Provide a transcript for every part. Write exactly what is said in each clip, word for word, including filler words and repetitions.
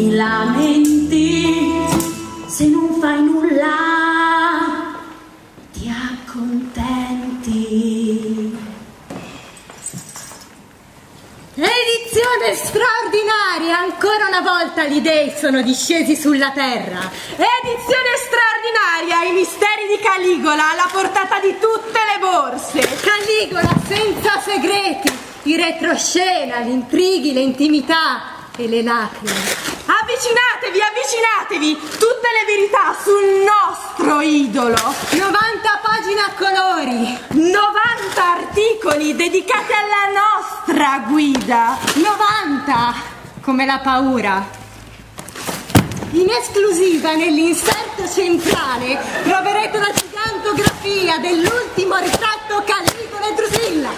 ti lamenti, se non fai nulla ti accontenti. Edizione straordinaria! Ancora una volta gli dei sono discesi sulla terra. Edizione straordinaria! I misteri di Caligola alla portata di tutte le borse. Caligola senza segreti, i retroscena, gli intrighi, le intimità e le lacrime. Avvicinatevi, avvicinatevi! Tutte le verità sul nostro idolo. novanta pagine a colori. novanta articoli dedicati alla nostra guida. novanta come la paura. In esclusiva nell'inserto centrale troverete la gigantografia dell'ultimo ritratto Caligola e Drusilla.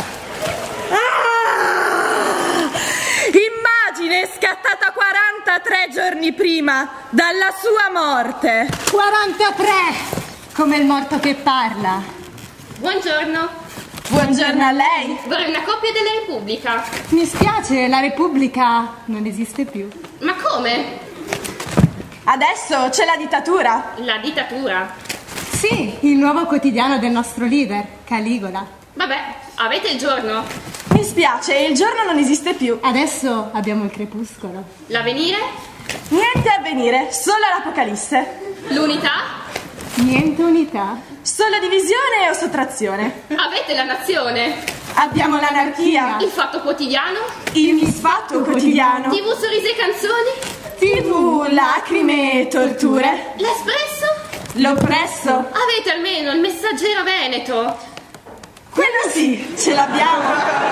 Ah! Immagine scattata quarantatré giorni prima dalla sua morte. quarantatré come il morto che parla. Buongiorno. Buongiorno a lei. Vorrei una copia della Repubblica. Mi spiace, la Repubblica non esiste più. Ma come? Adesso c'è la dittatura. La dittatura? Sì, il nuovo quotidiano del nostro leader, Caligola. Vabbè, avete il giorno? Mi spiace, il giorno non esiste più. Adesso abbiamo il crepuscolo. L'avvenire? Niente avvenire, solo l'apocalisse. L'unità? Niente unità. Solo divisione o sottrazione. Avete la nazione? Abbiamo l'anarchia. Il fatto quotidiano? Il misfatto quotidiano. T V, sorrisi e canzoni? T V, lacrime e torture. L'Espresso? L'Oppresso. Avete almeno il Messaggero Veneto? Quello sì, ce l'abbiamo.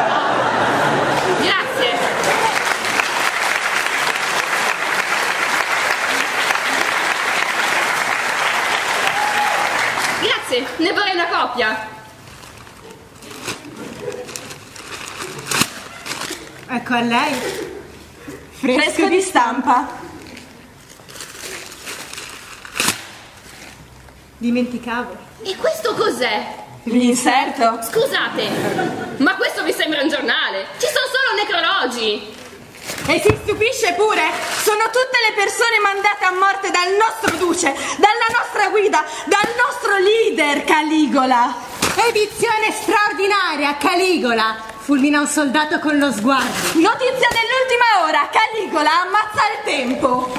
Grazie. Grazie, ne vorrei una copia. Ecco a lei. Fresco, Fresco di stampa. Dimenticavo. E questo cos'è? L'inserto. Scusate, ma questo vi sembra un giornale? Ci sono solo necrologi. E si stupisce pure? Sono tutte le persone mandate a morte dal nostro duce, dalla nostra guida, dal nostro leader Caligola. Edizione straordinaria, Caligola. Fulmina un soldato con lo sguardo. Notizia dell'ultima ora, Caligola ammazza il tempo.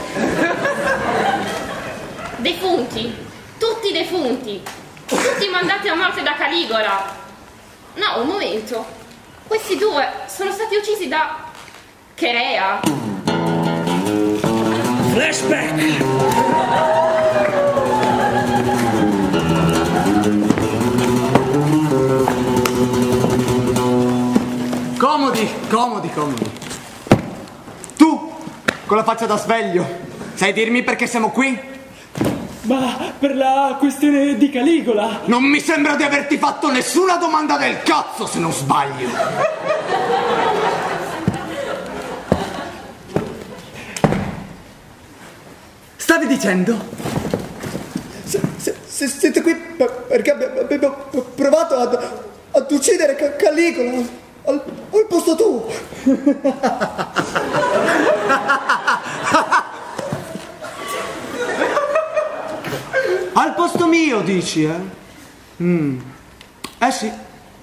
Defunti, tutti defunti, tutti mandati a morte da Caligola. No, un momento. Questi due sono stati uccisi da Cherea. Flashback. Comodi, comodi, comodi. Tu, con la faccia da sveglio, sai dirmi perché siamo qui? Ma per la questione di Caligola. Non mi sembra di averti fatto nessuna domanda del cazzo, se non sbaglio. Stavi dicendo? Se, se, se siete qui per, perché abbiamo provato ad, ad uccidere Ca- Caligola al, al posto tuo. Al posto mio, dici, eh? Mm. Eh sì.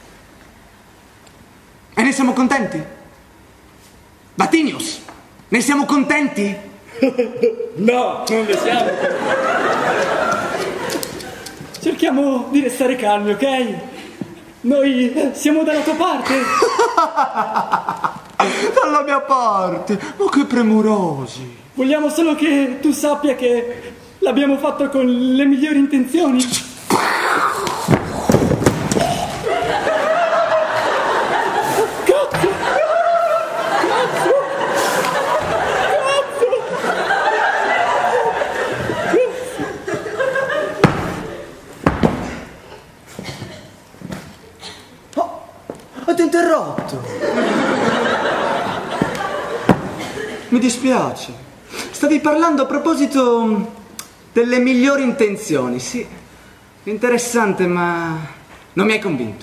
E ne siamo contenti? Vatinius, ne siamo contenti? No, non ne siamo. Cerchiamo di restare calmi, ok? Noi siamo dalla tua parte. Dalla mia parte? Ma che premurosi. Vogliamo solo che tu sappia che l'abbiamo fatto con le migliori intenzioni. Ti ho interrotto. Mi dispiace. Stavi parlando a proposito delle migliori intenzioni, sì. Interessante, ma non mi hai convinto.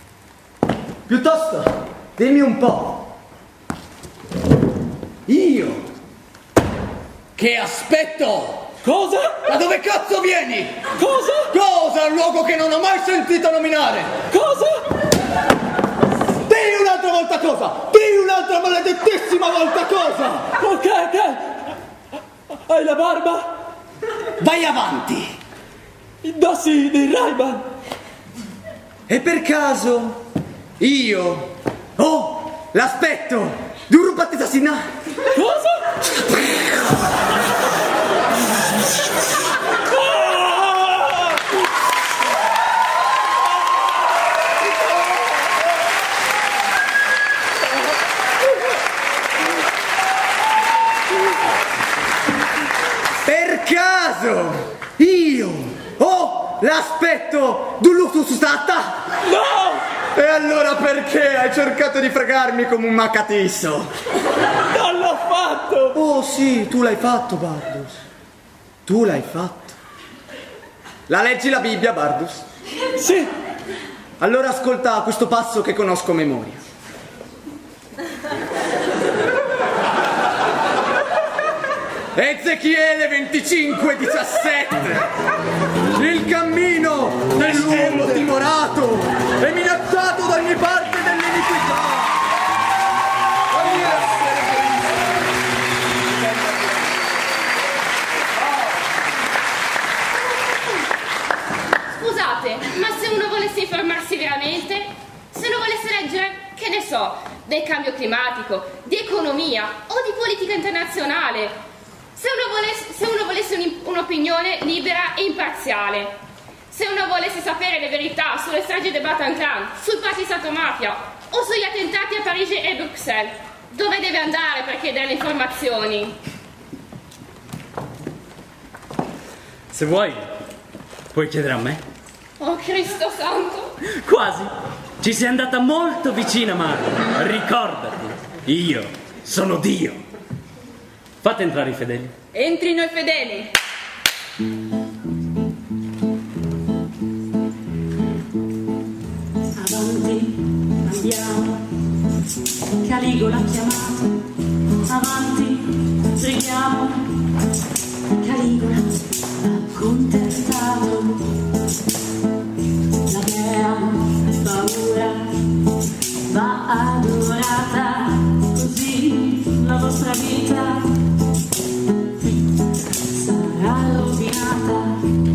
Piuttosto, dimmi un po'. Io Che aspetto? Cosa? Da dove cazzo vieni? Cosa? Cosa? Un luogo che non ho mai sentito nominare. Cosa? Dì un'altra volta cosa! Dì un'altra maledettissima volta cosa! Ok, ok. Hai la barba? Vai avanti! Indossi dei Ray-Ban. E per caso io ho l'aspetto di un rubattista sinà? Cosa? Per caso io ho l'aspetto di un lusso stata? No! E allora perché hai cercato di fregarmi come un macatisso? Non l'ho fatto! Oh sì, tu l'hai fatto, Bardus. Tu l'hai fatto. La leggi la Bibbia, Bardus? Sì. Allora ascolta questo passo che conosco a memoria. Ezechiele venticinque diciassette. Il cammino dell'uomo timorato e minacciato da ogni parte dell'iniquità. Ogni essere Scusate, ma se uno volesse informarsi veramente, se uno volesse leggere, che ne so, del cambio climatico, di economia o di politica internazionale, se uno volesse, se uno volesse un, un'opinione libera e imparziale, se uno volesse sapere le verità sulle stragi del Bataclan, sul passato mafia o sugli attentati a Parigi e Bruxelles, dove deve andare per chiedere le informazioni? Se vuoi, puoi chiedere a me. Oh Cristo santo! Quasi. Ci sei andata molto vicina, ma ricordati, io sono Dio. Fate entrare i fedeli. Entrino i fedeli. Avanti, andiamo, Caligola ha chiamato, avanti, preghiamo, Caligola ha accontentato, la mia paura va adorata, così la vostra vita sarà rovinata.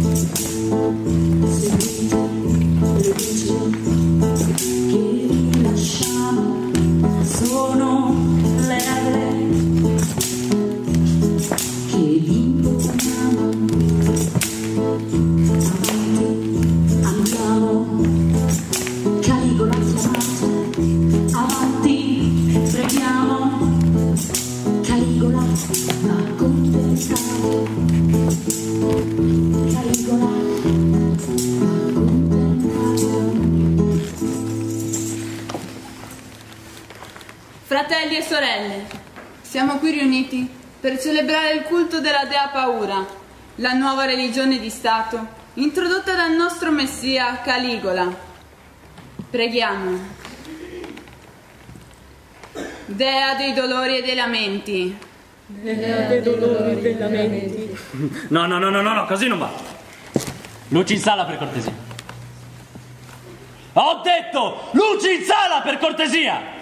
Seguite le luci che vi lasciamo, sono le regole che vi imponiamo. Avanti, andiamo, Caligola ha chiamato, avanti, preghiamo, Caligola ha accontentato, Caligola ha accontentato. Fratelli e sorelle, siamo qui riuniti per celebrare il culto della Dea Paura, la nuova religione di Stato introdotta dal nostro Messia Caligola. Preghiamo. Dea dei dolori e dei lamenti. Dea dei dolori e dei lamenti. No, no, no, no, no, no, così non va. Luci in sala per cortesia. Ho detto luci in sala per cortesia.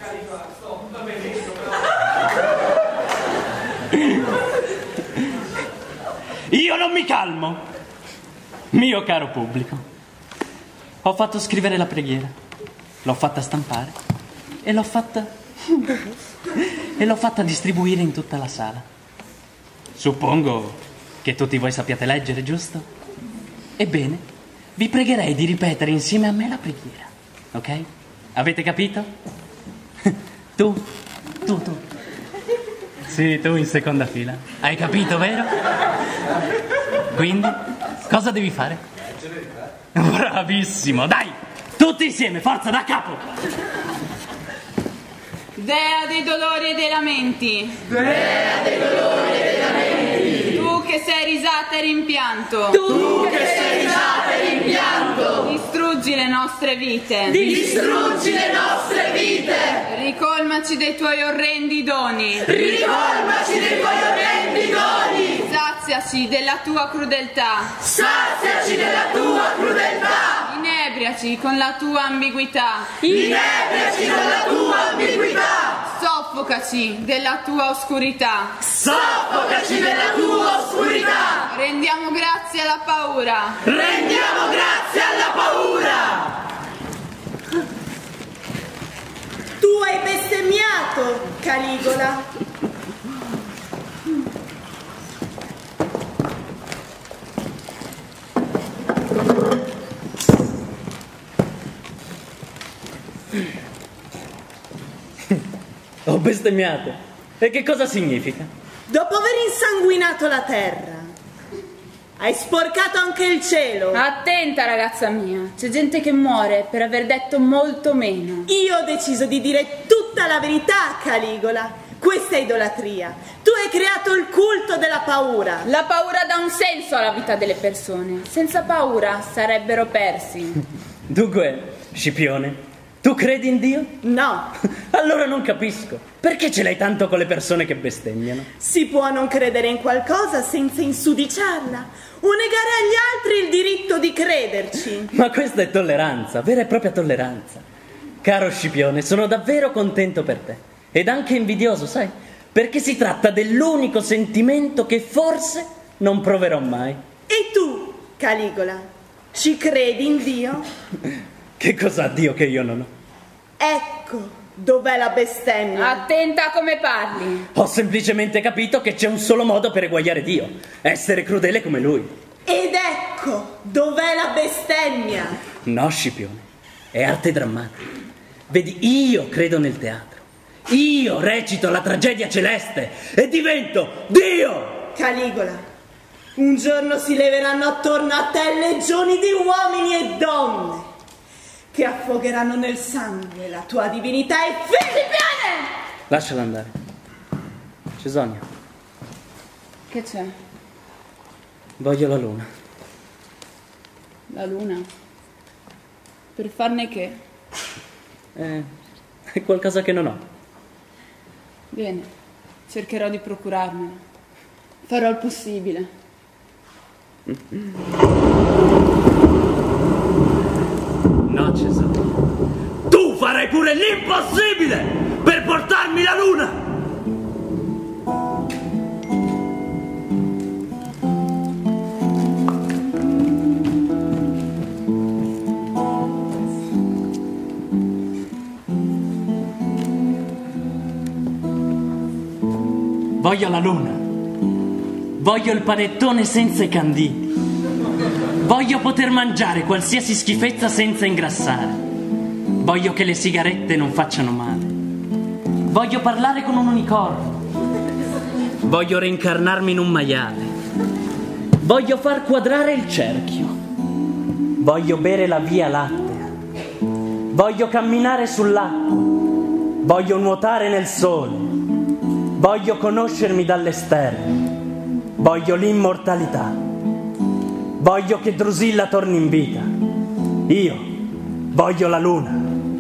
Io non mi calmo. Mio caro pubblico, ho fatto scrivere la preghiera, l'ho fatta stampare e l'ho fatta e l'ho fatta distribuire in tutta la sala. Suppongo che tutti voi sappiate leggere, giusto? Ebbene, vi pregherei di ripetere insieme a me la preghiera, ok? Avete capito? Tu, tu, tu. Sì, tu in seconda fila. Hai capito, vero? Quindi, cosa devi fare? Bravissimo, dai! Tutti insieme, forza, da capo! Dea dei dolori e dei lamenti. Dea dei dolori e dei lamenti. Tu che sei risata e rimpianto. Tu che sei risata e rimpianto. Distruggi le nostre vite. Distruggi le nostre vite. Ricolmaci dei tuoi orrendi doni. Ricolmaci dei tuoi orrendi doni. Saziaci della tua crudeltà. Saziaci della tua crudeltà. Inebriaci con la tua ambiguità. Inebriaci con la tua ambiguità. Soffocaci della tua oscurità. Soffocaci della tua oscurità. Rendiamo grazie alla paura. Rendiamo grazie alla paura. Tu hai bestemmiato, Caligola. Ho bestemmiato. E che cosa significa? Dopo aver insanguinato la terra, hai sporcato anche il cielo. Attenta, ragazza mia, c'è gente che muore per aver detto molto meno. Io ho deciso di dire tutta la verità, Caligola. Questa è idolatria. Tu hai creato il culto della paura. La paura dà un senso alla vita delle persone. Senza paura sarebbero persi. Dunque, Scipione, tu credi in Dio? No. Allora non capisco. Perché ce l'hai tanto con le persone che bestemmiano? Si può non credere in qualcosa senza insudiciarla o negare agli altri il diritto di crederci. Ma questa è tolleranza, vera e propria tolleranza. Caro Scipione, sono davvero contento per te. Ed anche invidioso, sai? Perché si tratta dell'unico sentimento che forse non proverò mai. E tu, Caligola, ci credi in Dio? Che cosa ha Dio che io non ho? Ecco dov'è la bestemmia. Attenta a come parli. Ho semplicemente capito che c'è un solo modo per eguagliare Dio: essere crudele come Lui. Ed ecco dov'è la bestemmia. No, Scipione, è arte drammatica. Vedi, io credo nel teatro. Io recito la tragedia celeste e divento Dio! Caligola, un giorno si leveranno attorno a te legioni di uomini e donne che affogheranno nel sangue la tua divinità e fede. Lasciala andare. Cesonia. Che c'è? Voglio la luna. La luna? Per farne che? Eh, è qualcosa che non ho. Bene, cercherò di procurarmela. Farò il possibile. No, Cesonia. Tu farai pure l'impossibile per portarmi la luna! Voglio la luna. Voglio il panettone senza i canditi. Voglio poter mangiare qualsiasi schifezza senza ingrassare. Voglio che le sigarette non facciano male. Voglio parlare con un unicorno. Voglio reincarnarmi in un maiale. Voglio far quadrare il cerchio. Voglio bere la via lattea. Voglio camminare sull'acqua. Voglio nuotare nel sole. Voglio conoscermi dall'esterno. Voglio l'immortalità. Voglio che Drusilla torni in vita. Io voglio la luna.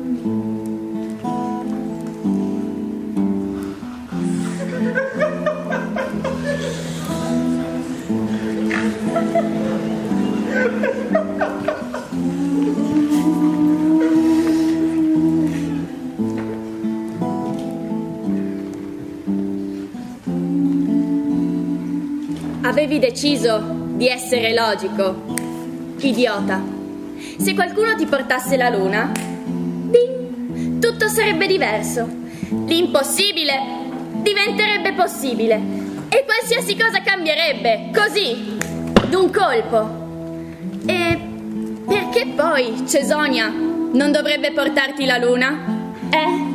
Avevi deciso di essere logico, idiota. Se qualcuno ti portasse la luna, ding, tutto sarebbe diverso. L'impossibile diventerebbe possibile e qualsiasi cosa cambierebbe, così, d'un colpo. E perché poi Cesonia non dovrebbe portarti la luna? Eh?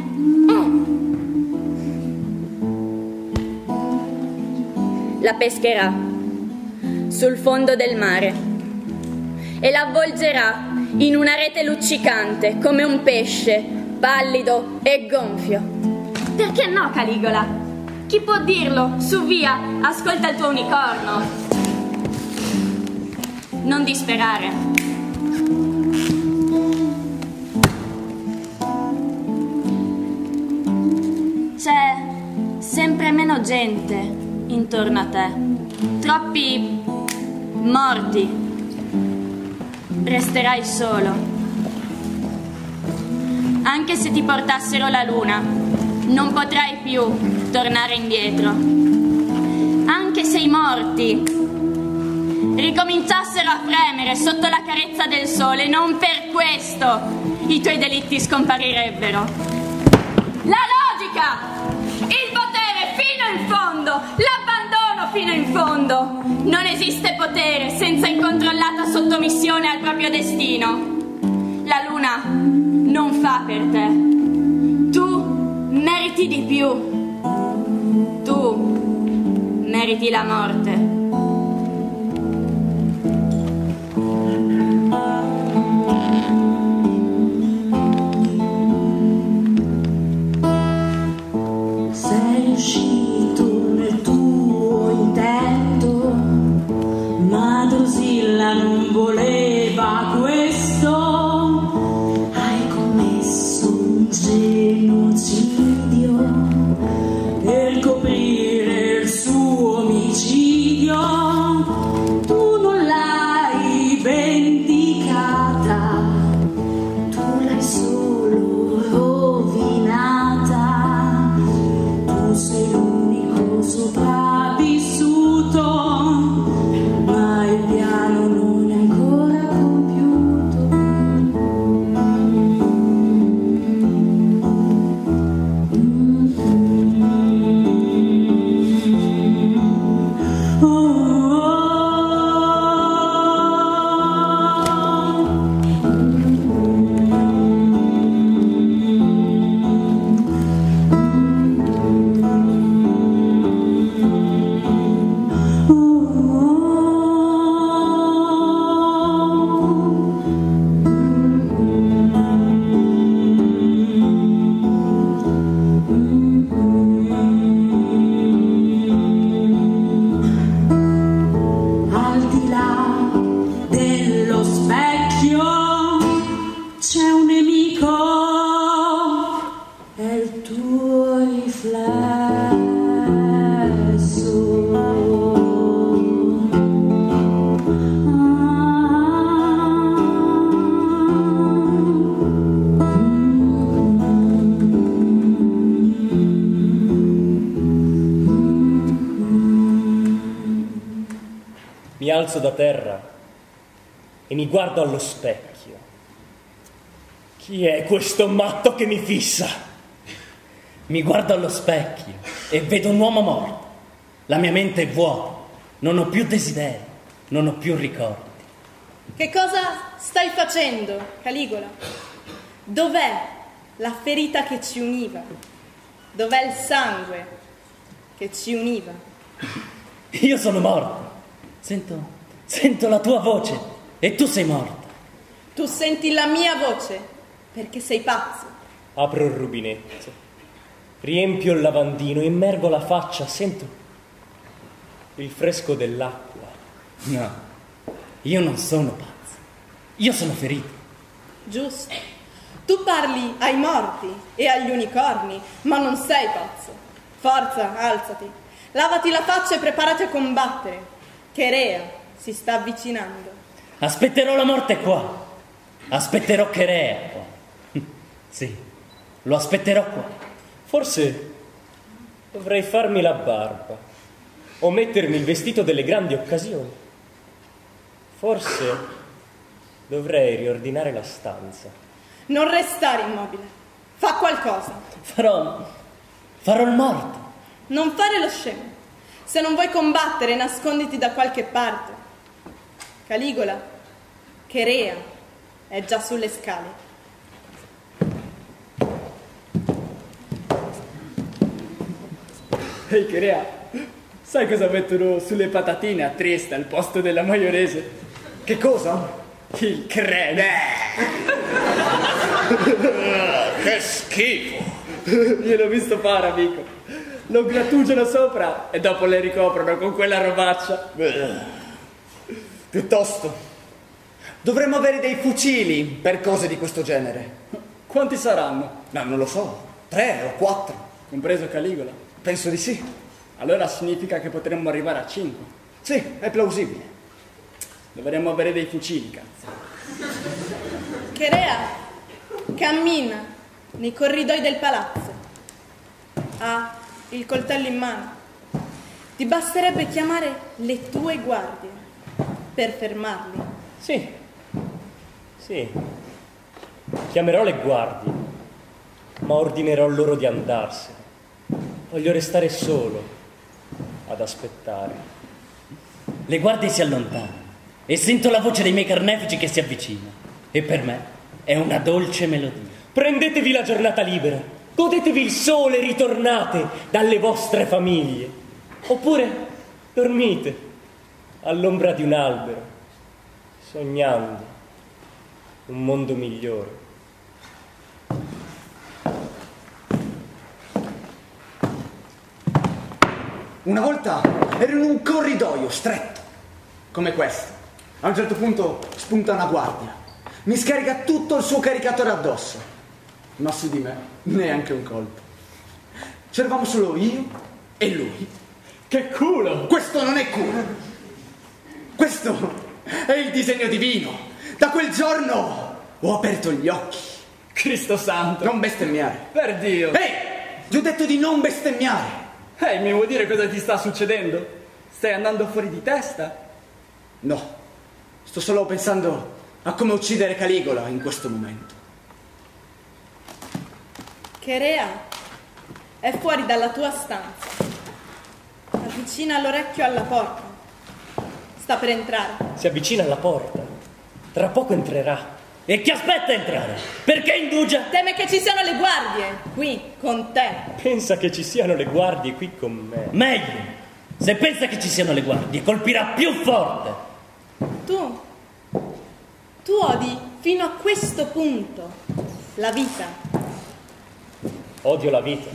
La pescherà sul fondo del mare e la avvolgerà in una rete luccicante come un pesce pallido e gonfio. Perché no, Caligola? Chi può dirlo? Su, via, ascolta il tuo unicorno. Non disperare. C'è sempre meno gente intorno a te. troppi morti. Resterai solo. Anche se ti portassero la luna, non potrai più tornare indietro. Anche se i morti ricominciassero a fremere sotto la carezza del sole, non per questo i tuoi delitti scomparirebbero. La logica, il potere fino in fondo, l'abbandono fino in fondo. Non esiste potere senza incontrollata sottomissione al proprio destino. La luna non fa per te. Tu meriti di più. Tu meriti la morte. Sei uscito nel tuo intento, ma Drusilla non voleva questo. Hai commesso un genocidio per coprire il suo omicidio. Tu non l'hai vendicata, tu l'hai solo rovinata. Tu sei l'unico sopravvissuto, ma il piano non è ancora compiuto. Oh, oh, al di là dello specchio c'è un nemico, è il tuo riflesso. Mi alzo da terra e mi guardo allo specchio. Chi è questo matto che mi fissa? Mi guardo allo specchio e vedo un uomo morto. La mia mente è vuota, non ho più desideri, non ho più ricordi. Che cosa stai facendo, Caligola? Dov'è la ferita che ci univa? Dov'è il sangue che ci univa? Io sono morto. Sento, sento la tua voce e tu sei morta. Tu senti la mia voce perché sei pazzo. Apro il rubinetto, riempio il lavandino, immergo la faccia, sento il fresco dell'acqua. No, io non sono pazzo. Io sono ferito. Giusto. Tu parli ai morti e agli unicorni, ma non sei pazzo. Forza, alzati. Lavati la faccia e preparati a combattere. Cherea si sta avvicinando. Aspetterò la morte qua. Aspetterò Cherea qua. Sì, lo aspetterò qua. Forse dovrei farmi la barba o mettermi il vestito delle grandi occasioni. Forse dovrei riordinare la stanza. Non restare immobile. Fa qualcosa. Farò... farò il morto. Non fare lo scemo. Se non vuoi combattere, nasconditi da qualche parte. Caligola, Cherea è già sulle scale. Ehi, Cherea, sai cosa mettono sulle patatine a Trieste al posto della maionese? Che cosa? Il creme. Che schifo! Gliel'ho visto fare, amico. Lo grattugiano sopra e dopo le ricoprono con quella robaccia. Piuttosto, dovremmo avere dei fucili per cose di questo genere. Quanti saranno? No, non lo so. Tre o quattro. Compreso Caligola? Penso di sì. Allora significa che potremmo arrivare a cinque. Sì, è plausibile. Dovremmo avere dei fucili, cazzo. Cherea cammina nei corridoi del palazzo. Ha il coltello in mano. Ti basterebbe chiamare le tue guardie per fermarli. Sì, sì. Chiamerò le guardie, ma ordinerò loro di andarsene. Voglio restare solo ad aspettare. Le guardie si allontanano e sento la voce dei miei carnefici che si avvicina. E per me è una dolce melodia. Prendetevi la giornata libera, godetevi il sole e ritornate dalle vostre famiglie. Oppure dormite all'ombra di un albero, sognando un mondo migliore. Una volta ero in un corridoio stretto, come questo. A un certo punto spunta una guardia. Mi scarica tutto il suo caricatore addosso. Ma su di me neanche un colpo. C'eravamo solo io e lui. Che culo! Questo non è culo. Questo è il disegno divino. Da quel giorno ho aperto gli occhi. Cristo santo! Non bestemmiare. Per Dio! Ehi! Ti ho detto di non bestemmiare. Ehi, mi vuoi dire cosa ti sta succedendo? Stai andando fuori di testa? No. Sto solo pensando a come uccidere Caligola in questo momento. Cherea è fuori dalla tua stanza. Avvicina l'orecchio alla porta. Sta per entrare. Si avvicina alla porta. Tra poco entrerà. E chi aspetta a entrare? Perché indugia? Teme che ci siano le guardie qui con te. Pensa che ci siano le guardie qui con me. Meglio. Se pensa che ci siano le guardie, colpirà più forte. Tu, tu odi fino a questo punto la vita. Odio la vita.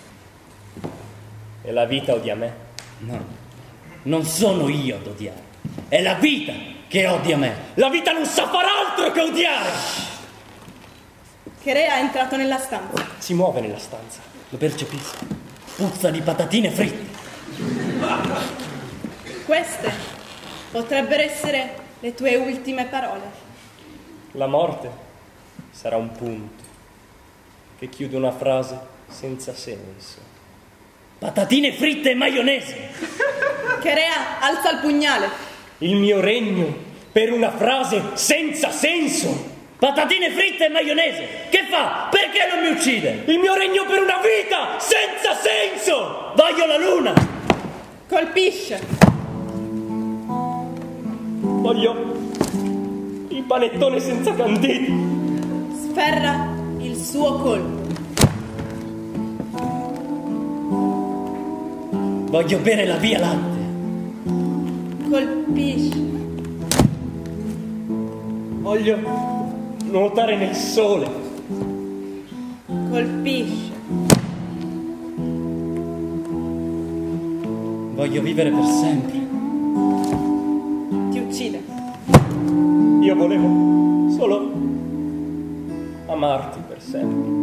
E la vita odia me. No, non sono io ad odiare. È la vita che odia me. La vita non sa far altro che odiare. Cherea è entrato nella stanza. Si muove nella stanza. Lo percepisco. Puzza di patatine fritte. Queste potrebbero essere le tue ultime parole. La morte sarà un punto che chiude una frase senza senso. Patatine fritte e maionese. Cherea alza il pugnale. Il mio regno per una frase senza senso. Patatine fritte e maionese. Che fa? Perché non mi uccide? Il mio regno per una vita senza senso. Voglio la luna. Colpisce. Voglio il panettone senza canditi. Sferra il suo colpo. Voglio bere la via latte. Colpisce. Voglio nuotare nel sole. Colpisce. Voglio vivere per sempre. Ti uccide. Io volevo solo amarti per sempre.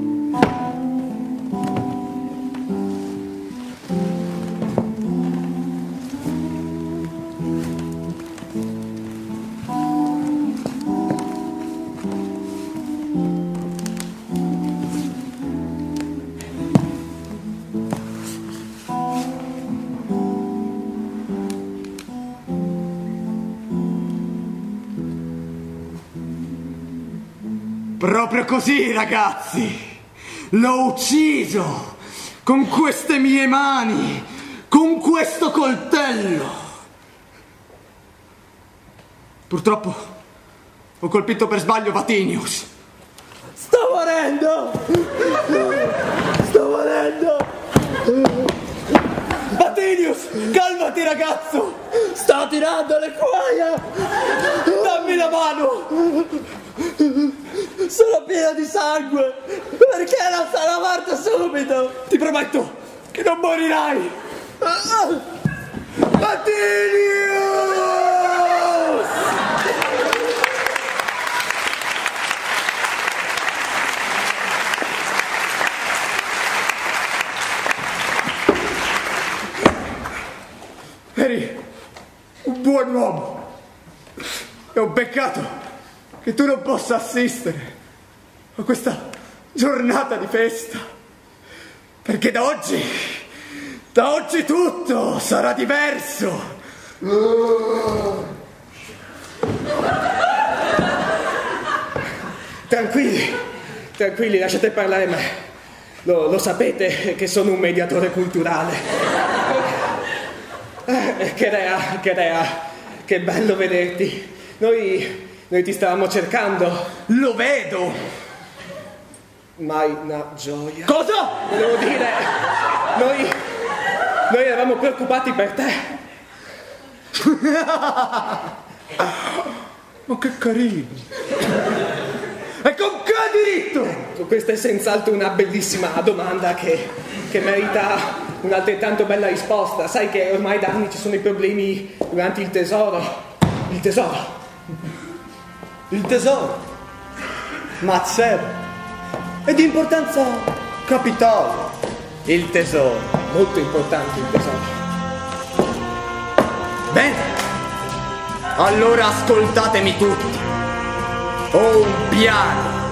Proprio così, ragazzi. L'ho ucciso con queste mie mani, con questo coltello. Purtroppo ho colpito per sbaglio Vatinius. Sto morendo! Sto morendo! Vatinius, calmati ragazzo! Sto tirando le cuoia! Dammi la mano! Sono pieno di sangue! Perché non sarò morto subito? Ti prometto che non morirai! Vatinius! Eri peccato che tu non possa assistere a questa giornata di festa, perché da oggi, da oggi tutto sarà diverso. Tranquilli, tranquilli, lasciate parlare me. Lo, lo sapete che sono un mediatore culturale. Eh, che rea, che rea, che bello vederti. Noi, noi ti stavamo cercando. Lo vedo. Mai una gioia. Cosa? Volevo dire, noi, noi eravamo preoccupati per te. Ma che carino. E con che diritto? Ecco, questa è senz'altro una bellissima domanda che, che merita un'altrettanto bella risposta. Sai che ormai da anni ci sono i problemi durante il tesoro. Il tesoro. Il tesoro? Ma zero. È di importanza capitale. Il tesoro. Molto importante il tesoro. Bene. Allora ascoltatemi tutti. Ho un piano.